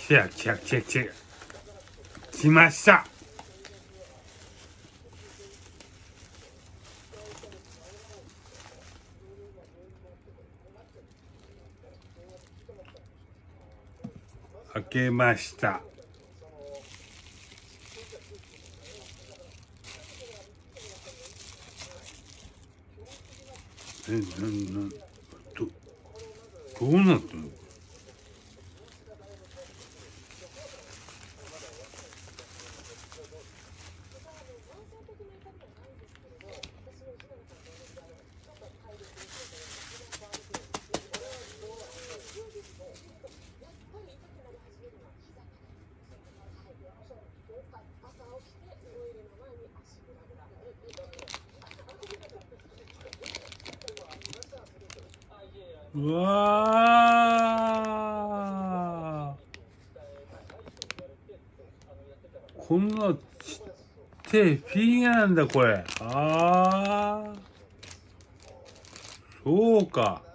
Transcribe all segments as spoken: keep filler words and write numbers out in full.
来た来た来た来た。来ました。開けました。え、な、な、ど、どうなってんの？うわー、こんなちっちゃいフィギュアなんだこれ。あー、そうか。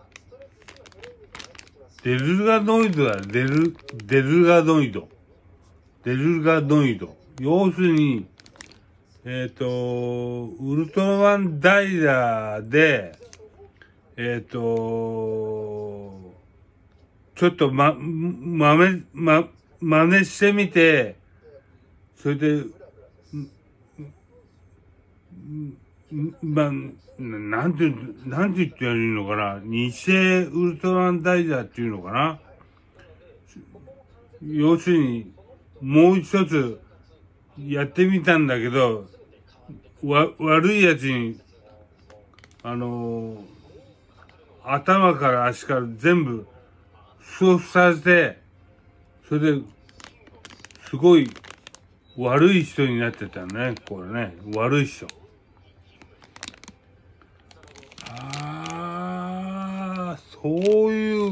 デルガノイドだ。デル、デルガノイド。デルガノイド。要するに、えっと、ウルトラマンダイダーで、えっと、ちょっとま、まめ、ま、真似してみて、それで、ま、なんて、なんて言ってやるのかな。偽ウルトラマンダイダーっていうのかな。要するに、もう一つやってみたんだけど、わ、悪いやつに、あのー、頭から足から全部、操作させて、それで、すごい悪い人になってたね、これね。悪い人。ああ、そういう、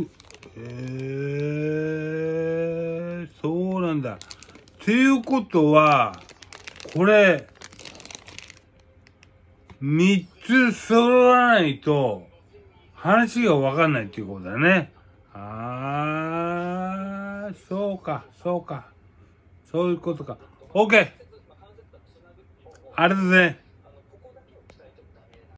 えー、そうなんだ。っていうことは、これ、三つ揃わないと、話がわかんないっていうことだね。ああ、そうか、そうか。そういうことか。OK! あれだね。